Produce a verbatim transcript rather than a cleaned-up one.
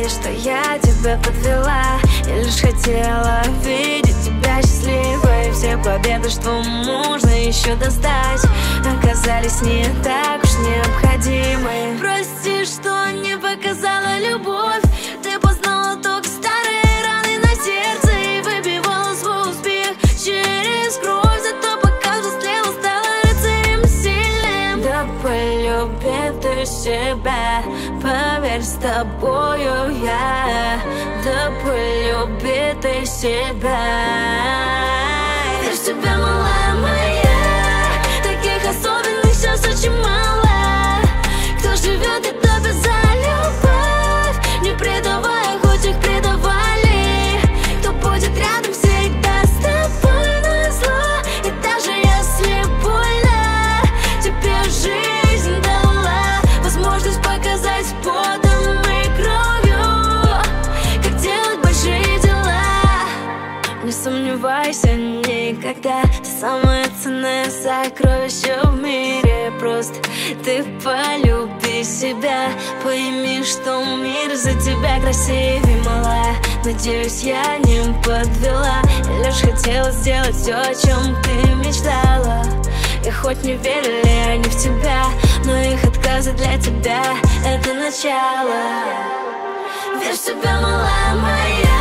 что я тебя подвела. Я лишь хотела видеть тебя счастливой. Все победы, что можно еще достать, оказались не так уж необходимы. Прости, что не показала любовь. Ты познала только старые раны на сердце и выбивала свой успех через кровь. Зато пока взрослела, стала рыцарем сильным. Да полюби ты себя, поверь, с тобою я. Да полюби ты себя. Верь в себя, малая моя. Таких особенных сейчас очень мало. Кто живет и топит за любовь, не предавая, хоть их предавали. Кто будет рядом всегда с тобой на зло. И даже если больно, тебе жизнь дала возможность показать потом и кровью, как делать большие дела. Не сомневайся никогда, ты самое ценное сокровище в мире. Просто ты полюби себя, пойми, что мир за тебя красивее, малая. Надеюсь, я не подвела, я лишь хотела сделать все, о чем ты мечтала. И хоть не верили они в тебя, но их отказы для тебя — это начало. Верь в себя, малая моя.